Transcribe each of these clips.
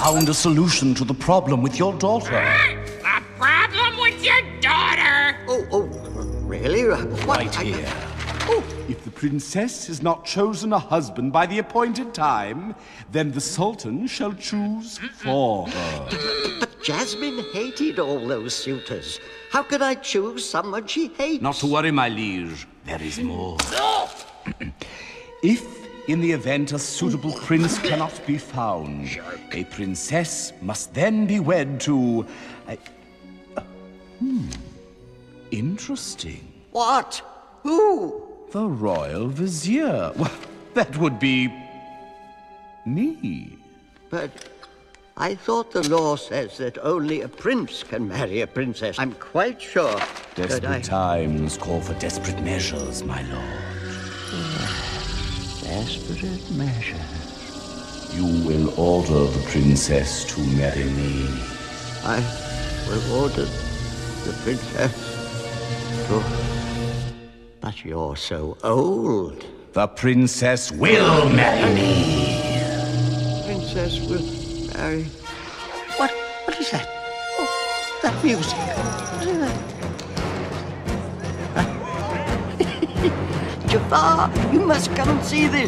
found a solution to the problem with your daughter. A problem with your daughter? Oh, really? Right here. If the princess has not chosen a husband by the appointed time, then the Sultan shall choose for her. But Jasmine hated all those suitors. How could I choose someone she hates? Not to worry, my liege. There is more. If, in the event a suitable prince cannot be found, a princess must then be wed to... Interesting. What? Who? The royal vizier. Well, that would be... me. But I thought the law says that only a prince can marry a princess. I'm quite sure that Desperate times call for desperate measures, my lord. Desperate measures. You will order the princess to marry me. I will order the princess to... But you're so old. The princess will marry me. Princess will marry... What is that? Oh, that music. What is that? Jafar, you must come and see this.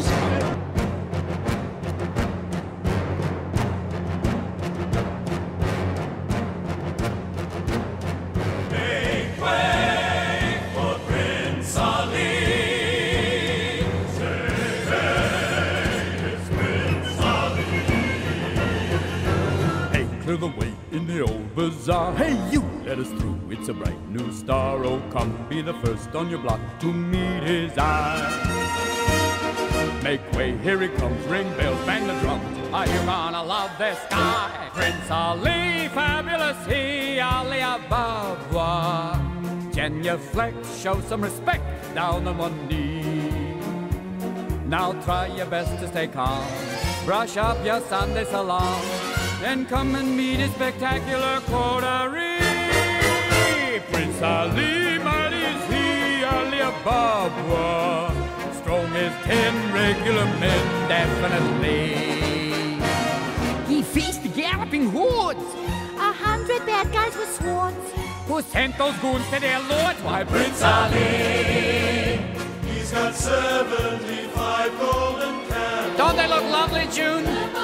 Clear the way in the old bazaar. Hey, you, let us through. It's a bright new star. Oh, come, be the first on your block to meet his eye. Make way, here he comes. Ring bells, bang the drums. Are you gonna love this guy? Prince Ali, fabulous he, Ali Ababa. Genuflect, show some respect, down on one knee. Now try your best to stay calm. Brush up your Sunday salon. Then come and meet his spectacular coterie. Prince Ali, mighty is he, Ali Ababa. Strong as 10 regular men, definitely. He faced the galloping hordes. 100 bad guys with swords. Who sent those goons to their lords? Why, Prince Ali, he's got 75 golden candles. don't they look lovely, June?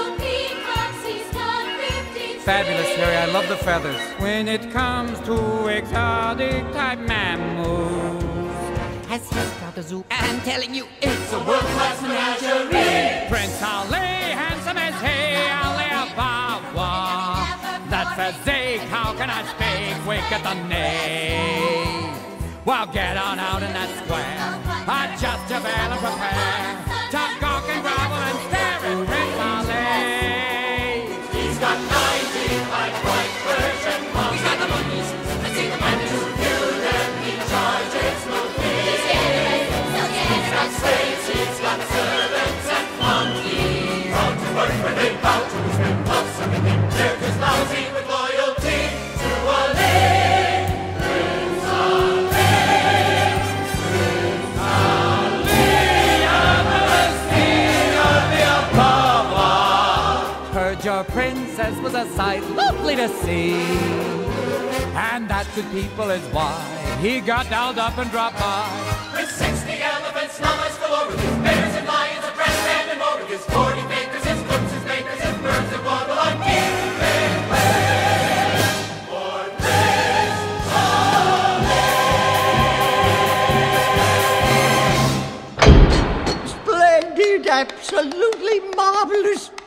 Fabulous, Harry. I love the feathers. When it comes to exotic type mammals, has he got a zoo? I'm telling you, it's a world-class menagerie. Prince Ali, handsome as he, Ali Ababa. That physique, how can I speak? Weak at the knee. Well, get on out in that square. Adjust your veil and prepare to gawk and grovel and stare at Prince Ali. He's got 95 white Persian monkeys. He's got the monkeys. Let's see the monkeys. And to view them, he charges no fee. He's got slaves, he's got servants and flunkies. Proud to work when they bow to his whim, loves everything. They're just lousy with loyalty to Ali. Prince Ali. Prince Ali. Ali Ababa. Heard your princess was a sight lovely to see, and that good people is why he got dialed up and dropped by. With 60 elephants, llamas galore, with his bears and lions, a brass band and more, with his 40 bakers, his cooks, his bakers, his birds that waddle on giving way for Prince Ali. Splendid, absolutely marvelous.